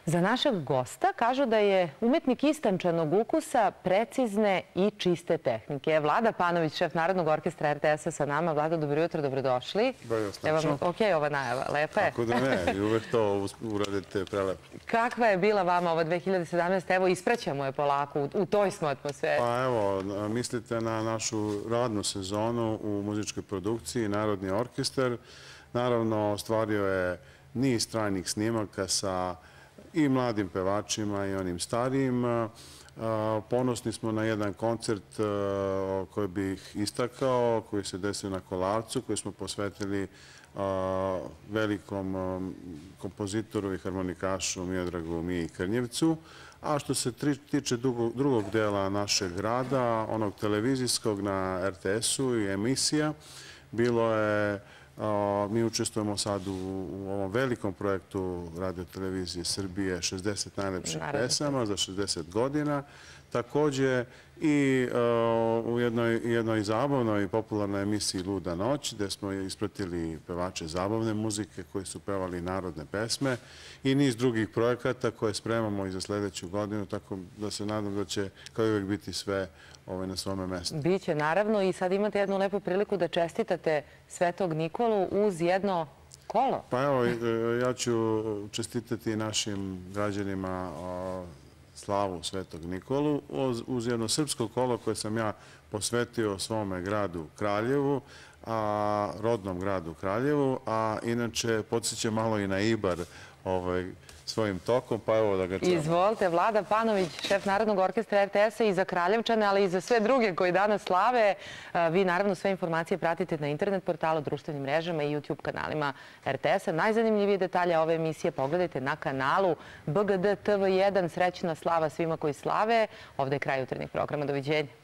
Za našeg gosta kažu da je umetnik istančanog ukusa, precizne i čiste tehnike. Vlada Panović, šef Narodnog orkestra RTS-a sa nama. Vlada, dobro jutro, dobrodošli. Evo, okej, ova najava, lepa je. Kako da ne, i uvek to uradite prelepo. Kakva je bila vama ova 2017? Evo, ispraćamo je polako, u toj smo atmosferi. Pa evo, mislite na našu radnu sezonu u muzičkoj produkciji Narodni orkestar. Naravno, ostvario je niz trajnih snimaka sa i mladim pevačima i onim starijim. Ponosni smo na jedan koncert koji bih istakao, koji se desio na Kolarcu, koji smo posvetili velikom kompozitoru i harmonikašu Miodragu Miji Krnjevcu. A što se tiče drugog dela našeg rada, onog televizijskog na RTS-u i emisija, bilo je... Mi učestvujemo sad u ovom velikom projektu Radio-televizije Srbije 60 najlepših pesama za 60 godina. Takođe i u jednoj zabavnoj i popularnoj emisiji Luda noć, gde smo ispratili pevače zabavne muzike koji su pevali narodne pesme i niz drugih projekata koje spremamo i za sledeću godinu, tako da se nadam da će kao i uvek biti sve na svome mestu. Biće, naravno, i sad imate jednu lepu priliku da čestitate Svetog Nikolu uz jedno kolo. Pa evo, ja ću čestitati našim građanima slavu Svetog Nikolu uz jedno srpsko kolo koje sam ja posvetio svome gradu Kraljevu, rodnom gradu Kraljevu, a inače podsjeća malo i na Ibar svojim tokom, pa evo da ga čujemo. Izvolite, Vlada Panović, šef Narodnog orkestra RTS-a i za Kraljevčane, ali i za sve druge koji danas slave. Vi naravno sve informacije pratite na internet portalu, društvenim mrežama i YouTube kanalima RTS-a. Najzanimljivije detalje ove emisije pogledajte na kanalu BGD TV1. Srećna slava svima koji slave. Ovde je kraj jutarnjeg programa. Doviđenja.